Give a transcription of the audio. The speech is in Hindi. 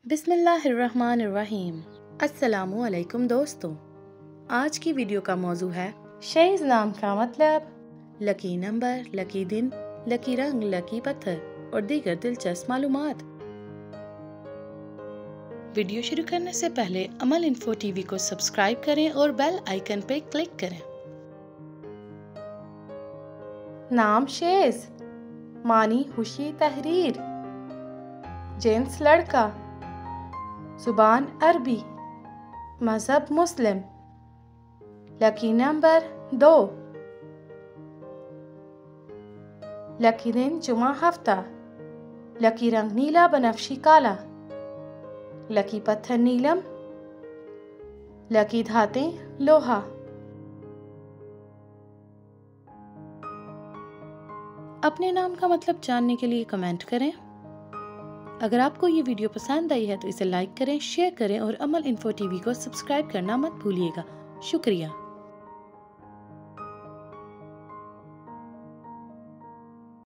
बिस्मिल्लाहिर्रहमानिर्रहीम। अस्सलामुअलैकुम दोस्तों, आज की वीडियो का मौजू है शैज़ नाम का मतलब, लकी नंबर, लकी दिन, लकी रंग, लकी पत्थर और दीगर दिलचस्प मालूमात। वीडियो शुरू करने से पहले अमल इन्फो टीवी को सब्सक्राइब करें और बेल आइकन पे क्लिक करें। नाम शैज़, मानी खुशी तहरीर, जेंट्स लड़का, जुबान अरबी, मज़हब मुस्लिम, लकी नंबर 2, लकी दिन जुमा हफ्ता, लकी रंग नीला बनफशी काला, लकी पत्थर नीलम, लकी धातें लोहा। अपने नाम का मतलब जानने के लिए कमेंट करें। अगर आपको ये वीडियो पसंद आई है तो इसे लाइक करें, शेयर करें और अमल इन्फो टीवी को सब्सक्राइब करना मत भूलिएगा। शुक्रिया।